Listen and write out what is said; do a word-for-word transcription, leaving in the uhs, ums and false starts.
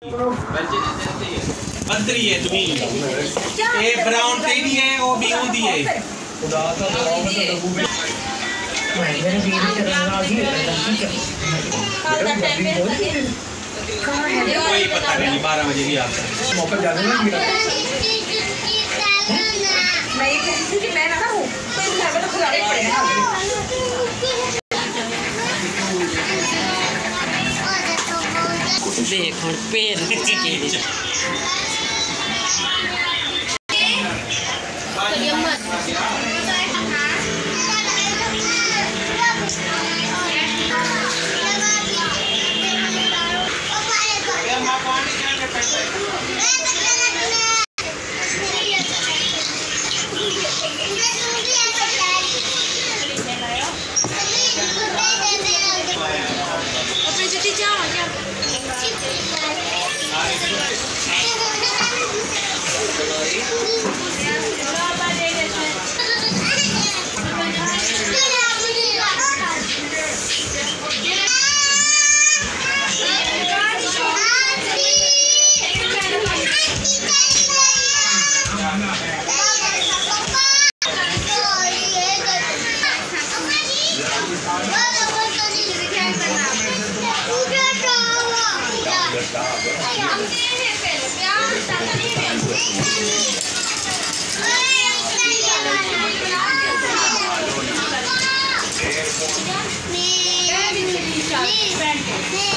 अंदर ही है तुम्हें ये ब्राउन तेरी है वो भी होती है खुदा का ब्राउन तो डब्बू में मेरे भी चलना जी कोई पता नहीं बारह बजे भी आता है मौका जाने ना गिरा मैं ये किसी की मैं ना हूं तो घर में तो खुदाने पड़ेगा देख और पैर Me.